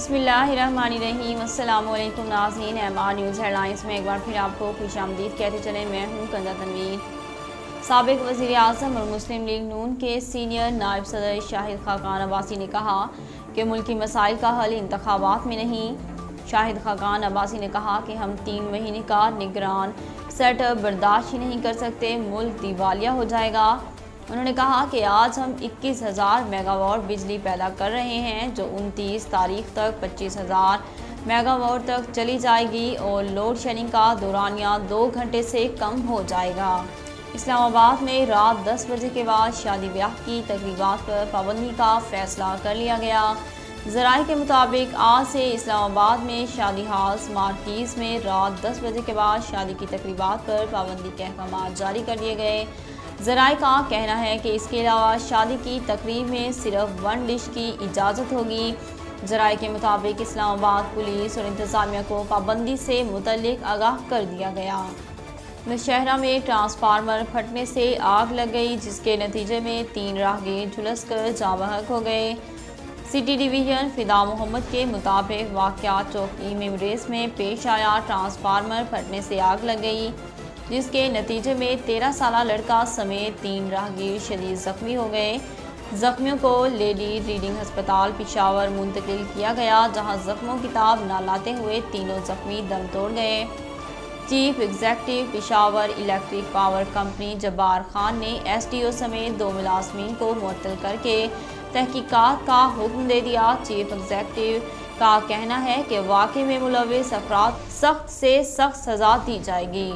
बिस्मिल्लाहिर्रहमानिर्रहीम। अस्सलामुअलैकुम नाज़रीन, MR न्यूज़ हेडलाइंस में एक बार फिर आपको खुशामदीद कहते चले। मैं हूँ कंदा तनवीर। साबिक़ वज़ीर आज़म और मुस्लिम लीग नून के सीनियर नायब सदर शाहिद खाकान अब्बासी ने कहा कि मुल्की मसाइल का हल इंतखाबात में नहीं। शाहिद खाकान अब्बासी ने कहा कि हम 3 महीने का निगरान सेटअप बर्दाश्त ही नहीं कर सकते, मुल्क दिवालिया हो जाएगा। उन्होंने कहा कि आज हम 21,000 मेगावाट बिजली पैदा कर रहे हैं, जो 29 तारीख तक 25,000 मेगावाट तक चली जाएगी और लोड शेडिंग का दौरानिया 2 घंटे से कम हो जाएगा। इस्लामाबाद में रात 10 बजे के बाद शादी ब्याह की तकरीबात पर पाबंदी का फैसला कर लिया गया। ज़राए के मुताबिक आज से इस्लामाबाद में शादी हाउस मार्कीज़ में रात 10 बजे के बाद शादी की तकरीबात पर पाबंदी के अहकाम जारी कर दिए गए। ज़राए का कहना है कि इसके अलावा शादी की तकरीब में सिर्फ 1 डिश की इजाज़त होगी। ज़राए के मुताबिक इस्लामाबाद पुलिस और इंतज़ामिया को पाबंदी से मुतल्लिक आगाह कर दिया गया। नौशहरा में ट्रांसफार्मर फटने से आग लग गई, जिसके नतीजे में 3 राहगीर झुलस कर जाँ बहक हो गए। सिटी डिवीज़न फिदा मोहम्मद के मुताबिक वाक़या चौकी मेमोरेस में पेश आया। ट्रांसफार्मर फटने से आग लग गई, जिसके नतीजे में 13 साला लड़का समेत 3 राहगीर शदीद ज़ख्मी हो गए। ज़ख्मियों को लेडी रीडिंग अस्पताल पेशावर मुंतकिल किया गया, जहां ज़ख्मों की ताब न लाते हुए तीनों ज़ख्मी दम तोड़ गए। Chief executive Peshawar electric power company Jabbar Khan ने SDO समेत 2 मुलाजमीन को मुअत्तल करके तहकीकात का हुक्म दे दिया। चीफ एग्जेक्टिव का कहना है कि वाक़े में मुलव्विस अफराद सख्त से सख्त सज़ा दी जाएगी।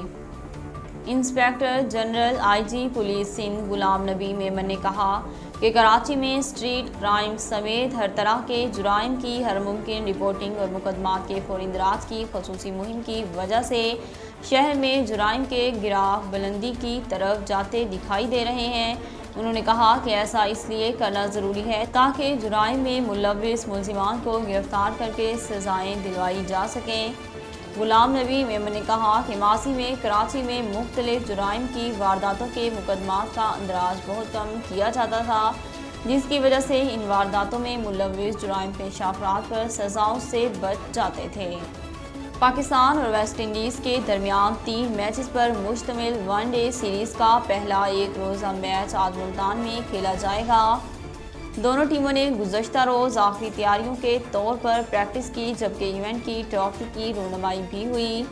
Inspector general IG police Sindh Ghulam Nabi Memon ने कहा कि कराची में स्ट्रीट क्राइम समेत हर तरह के जुराइम की हर मुमकिन रिपोर्टिंग और मुकदमात के फौरी इंदराज की खसूसी मुहिम की वजह से शहर में जुराइम के गिराफ बुलंदी की तरफ जाते दिखाई दे रहे हैं। उन्होंने कहा कि ऐसा इसलिए करना ज़रूरी है ताकि जुराइम में मुलव्विस मुल्ज़िमान को गिरफ्तार करके सज़ाएँ दिलवाई जा सकें। गुलाम नबी मेमन ने कहा कि माजी में कराची में मुख्तलिफ जुराइम की वारदातों के मुकदमात का अंदराज बहुत कम किया जाता था, जिसकी वजह से इन वारदातों में मुलव्विस जुराइम पेशा अफराद पर सज़ाओं से बच जाते थे। पाकिस्तान और वेस्ट इंडीज़ के दरमियान 3 मैचेस पर मुश्तमिल 1 डे सीरीज़ का पहला एक रोज़ा मैच आज मुल्तान में खेला जाएगा। दोनों टीमों ने गुज़श्ता रोज़ आखिरी तैयारियों के तौर पर प्रैक्टिस की, जबकि इवेंट की ट्रॉफी की रोनुमाई भी हुई।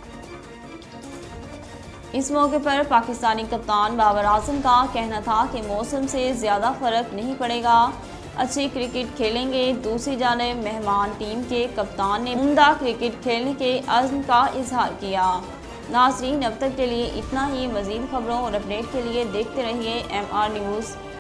इस मौके पर पाकिस्तानी कप्तान बाबर आजम का कहना था कि मौसम से ज़्यादा फ़र्क नहीं पड़ेगा, अच्छी क्रिकेट खेलेंगे। दूसरी जानिब मेहमान टीम के कप्तान ने उम्दा क्रिकेट खेलने के अज़्म का इजहार किया। नाज़रीन, अब तक के लिए इतना ही। मज़ीद खबरों और अपडेट के लिए देखते रहिए MR न्यूज़।